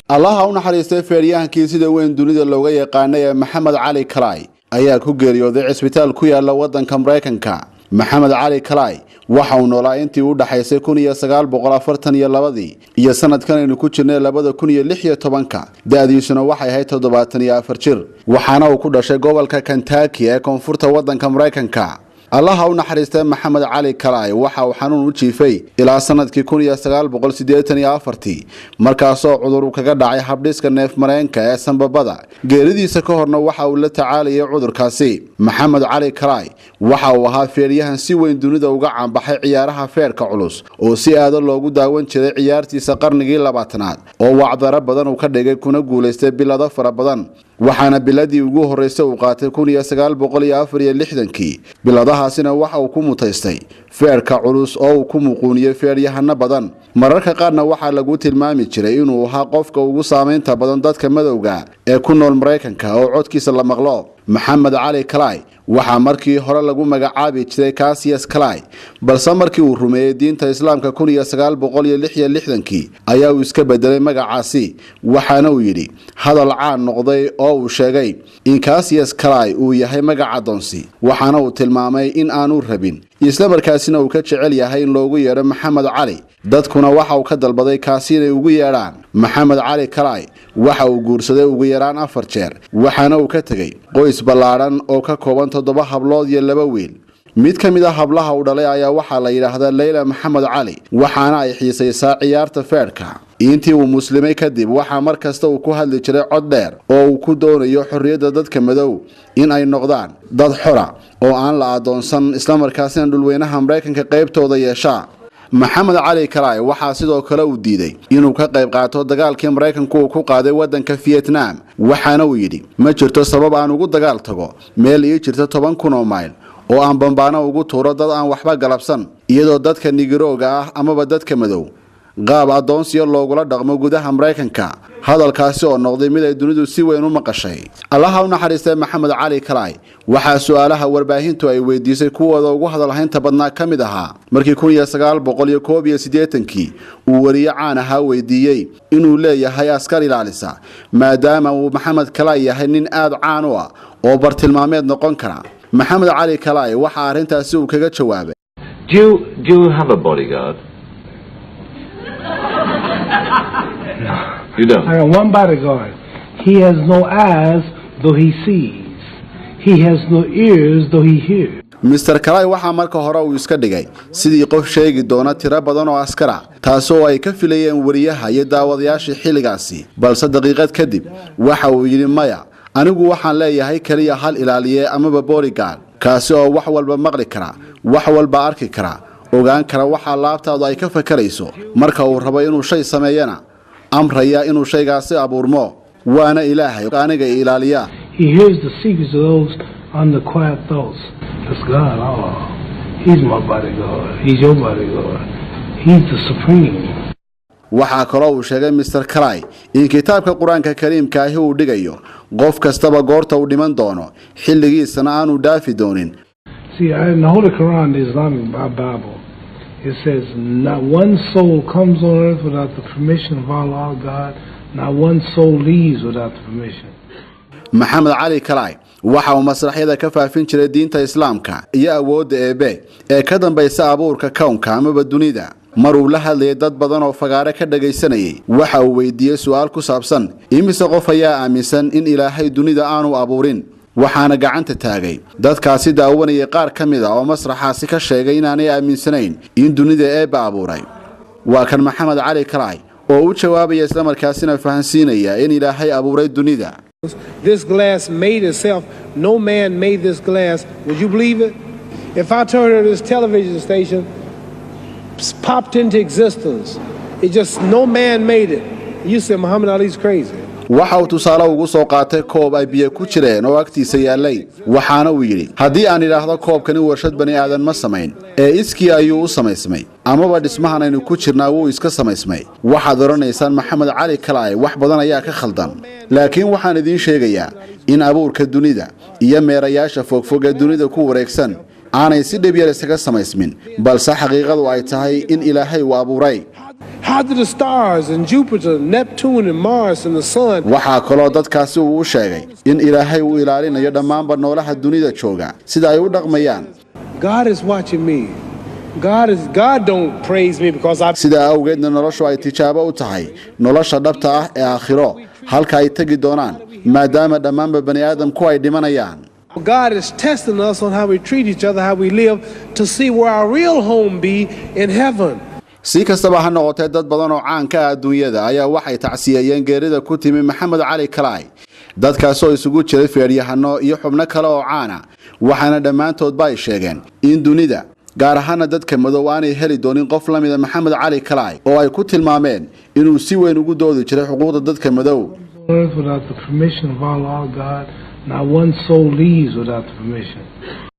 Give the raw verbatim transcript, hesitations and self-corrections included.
الله ha u naxariistay feeryahankii sida weyn dunida looga yaqaanay Maxamed Cali Kalay ayaa ku geeriyooday cisbitaal ku yaala wadanka Mareykanka. Maxamed Cali Kalay waxa uu noolaa intii u dhaxaysay kun iyo sagaal boqol afartan iyo laba iyo sanadkan aynu ku jirnay labada kun iyo lix iyo toban da'diisuna waxay ahayd toddobaatan iyo afar jir waxaana uu ku dhashay gobolka Kentucky ee koonfurta wadanka Mareykanka. الله ha u naxariistay Maxamed Cali Kalay waxa uu xanuun u jiifay ilaa sanadkii kun iyo sagaal boqol siddeetan iyo afar markaas oo cudur kaga dhacay habdhiska neef mareenka ee sanbabada geeridiisa ka horna waxa uu la tacaalayay cudurkaasi. Maxamed Cali Kalay waxa uu ahaa feeryahan si weyn dunida uga caanbaxay ciyaaraha feerka culus oo si aad loogu daawan jiray ciyaartiisa qarnigii labaatanaad oo wacdaro badan uu ka dhigay kuna guuleystay bilado fara badan waxaana biladii ugu horeysay uu qaatay kun iyo sagaal boqol iyo afar iyo lixdan biladahaasina waxa uu ku mutaystay feerka culus oo uu ku muquuniyay feeryahana badan mararka qaarna waxa lagu tilmaami jiray inuu ahaa qofka ugu saameynta badan dadka madowga ee ku nool Mareykanka oo codkiisa la maqlo. Maxamed Cali Kalay waxa markii hore lagu magacaabi jiray Cassius Kalay balse markii uu rumeeyay diinta Islaamka kun iyo sagaal boqol iyo lix iyo lixdan ayaa uu iska bedelay magacaasi waxaana uu yiri hadal caan noqday oo uu sheegay in Cassius Kalay uu yahay magaca doonsi waxaana uu tilmaamay in aanu rabin isla markaasina uu ka jecel yahay in loogu yeero Maxamed Cali dadkuna waxa uu ka dalbaday kaasi inay ugu yeeraan Maxamed Cali Kalay waxa uu guursaday ugu yaraan afar jeer waxaana uu ka tagay qoys balaaran oo ka kooban toddoba hablood iyo laba wiil. mid ka mid ah hablaha uu dhalay ayaa waxa la yiraahdaa Layla Maxamed Cali waxaana ay xiisaysaa ciyaarta feerka. intii uu muslimay kadib waxa markasta uu ku hadli jiray cod dheer oo uu ku doonayo xorriyadda dadka madow in ay noqdaan dad xora oo aan la adoonsan isla markaasina dhulweynaha Mareykanka qaybtooda yeesha. Maxamed Cali Kalay waxa sidoo kale uu diiday inuu ka qayb qaato dagaalkii Mareykanku uu ku qaaday wadanka Vietnam waxaana uu yiri ma jirto sabab aan ugu dagaal tago meel ii jirta toban kun oo mayl oo aan bambaano ugu tuuro dad aan waxba galabsan iyadoo dadka Nigirooga ah amaba dadka madow qaab adoonsiyo loogula dhaqmo gudaha Mareykanka. hadalkaasi oo noqday mid ay dunidu si weyn u maqashay. Allah ha u naxariistay Maxamed Cali Kalay waxa su'aalaha warbaahintu ay weydiisay kuwooda ugu hadalhaynta badnaa kamid ahaa markii kun iyo sagaal boqol iyo koob iyo siddeetan uu wariye caan ah weydiiyay inuu leeyahay askar ilaalisa maadaama uu Maxamed Kalay yahay nin aad caan u ah oo bartilmaameed noqon kara. Maxamed Cali Kalay waxa arintaasi uu kaga jawaabay Do you, do you have a bodyguard? You don't? I got one bodyguard. He has no eyes, though he sees. He has no ears, though he hears. Mister Kalay waxa marka hore uu iska dhigay sidii qof sheegi doona tiro badan oo askara taasoo ay ka filayeen wariyaha iyo daawadayaasha xilligaasi balse daqiiqad kadib waxa uu yiri maya anigu waxaan leeyahay kaliya hal ilaaliye amaba bodyguard kaasi oo wax walba maqli kara wax walba arki kara ogaan kara waxa laabtaadu ay ka fakarayso marka uu rabo inuu shay sameeyana amraya inuu shaygaasi abuurmo waana ilaahay aniga ilaaliya. He hears the secrets of those on the quiet thoughts. That's God. Oh, he's my bodyguard. He's your bodyguard. He's the supreme. waxa kale uu sheegay Mister Kalay in kitaabka Quraanka Kariimka ah uu dhigayo qof kastaba goorta uu dhiman doono xilligiisana aanu dhaafi doonin. See, in the Holy Quran, the Islamic Bible, it says not one soul comes on earth without the permission of Allah God. Not one soul leaves without the permission. Maxamed Cali Kalay waxa uu masraxyada ka faafin jiray diinta Islaamka iyo awoodda Eebe ee ka dambaysa abuurka kownka ama dunida. mar uu la hadlayay dad badan oo fagaare ka dhageysanayay waxa uu weydiiyay su'aal ku saabsan imise qof ayaa aaminsan in Ilaahay dunida aanu abuurin waxaana gacanta taagay dadkaasi daawanayay qaar kamid ah oo masraxaasi ka sheegay inaanay aaminsanayn in dunida Eebe abuuray. waa kan Maxamed Cali Kalay oo u jawaabay isla markaasina fahansiinaya in Ilaahay abuuray dunida. This glass made itself. No man made this glass. Would you believe it? If I turned on this television station, popped into existence, it just no man made it. You said Muhammad Ali's crazy. waxa uu tusaale ugu soo qaatay koob ay biyo ku jireen oo agtiisa yaalay waxaana uu yiri hadii aan ilaahdo koobkani warshad bani aadan ma sameyn ee iskii ayuu u sameysmay amaba dhismahan aynu ku jirnaa wuu iska sameysmay. waxaad oranaysaan Maxamed Cali Kalay wax badan ayaa ka khaldan laakiin waxaan idin sheegayaa in abuurka dunida iyo meerayaasha fogfog ee dunida ku wareegsan aanay si dhib yar isaga sameysmin balse xaqiiqadu ay tahay in Ilaahay uu abuuray. How do the stars and Jupiter, Neptune and Mars and the sun? waxaa kaloo dadkaasi uu u sheegay in Ilaahay uu ilaalinayo dhammaanba noolaha dunida jooga sida ay u dhaqmayaan. God is watching me. God is God don't praise me because I sida awgeedna noloshu ay tijaabo u tahay nolosha dhabta ah ee aakhiro halka ay tagi doonaan maadaama dhammaanba bani aadamku ay dhimanayaan. God is testing us on how we treat each other, how we live, to see where our real home be in heaven. si kastaba ha noqotee dad badan oo caan ka ah adduunyada ayaa waxay tacsiyayeen geerida ku timi Maxamed Cali Kalay dadkaas oo isugu jiray feeryahano iyo xubno kale oo caana waxaana dhammaantood bay sheegeen in dunida gaar ahaan dadka madow aanay heli doonin qof la mid ah Maxamed Cali Kalay oo ay ku tilmaameen inuu si weyn ugu doodi jiray xuquuqda dadka madow. Without the permission of Allah God, not one soul leaves without the permission.